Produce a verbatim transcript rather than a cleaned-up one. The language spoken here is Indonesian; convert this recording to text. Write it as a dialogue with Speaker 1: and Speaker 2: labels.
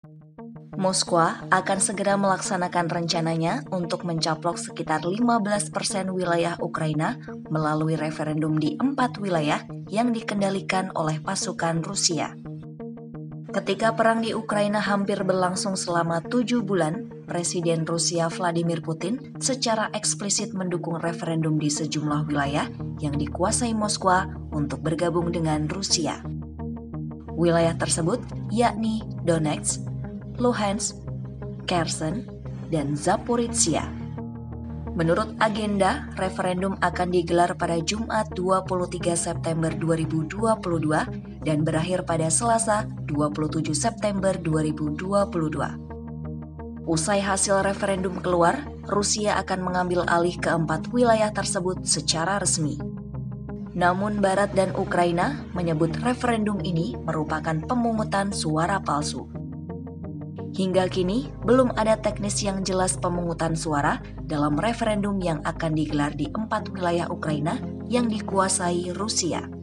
Speaker 1: Moskwa akan segera melaksanakan rencananya untuk mencaplok sekitar lima belas persen wilayah Ukraina melalui referendum di empat wilayah yang dikendalikan oleh pasukan Rusia. Ketika perang di Ukraina hampir berlangsung selama tujuh bulan, Presiden Rusia Vladimir Putin secara eksplisit mendukung referendum di sejumlah wilayah yang dikuasai Moskwa untuk bergabung dengan Rusia. Wilayah tersebut yakni Donetsk, Luhansk, Kherson, dan Zaporizhia. Menurut agenda, referendum akan digelar pada Jumat dua puluh tiga September dua ribu dua puluh dua dan berakhir pada Selasa dua puluh tujuh September dua ribu dua puluh dua. Usai hasil referendum keluar, Rusia akan mengambil alih keempat wilayah tersebut secara resmi. Namun Barat dan Ukraina menyebut referendum ini merupakan pemungutan suara palsu. Hingga kini, belum ada teknis yang jelas pemungutan suara dalam referendum yang akan digelar di empat wilayah Ukraina yang dikuasai Rusia.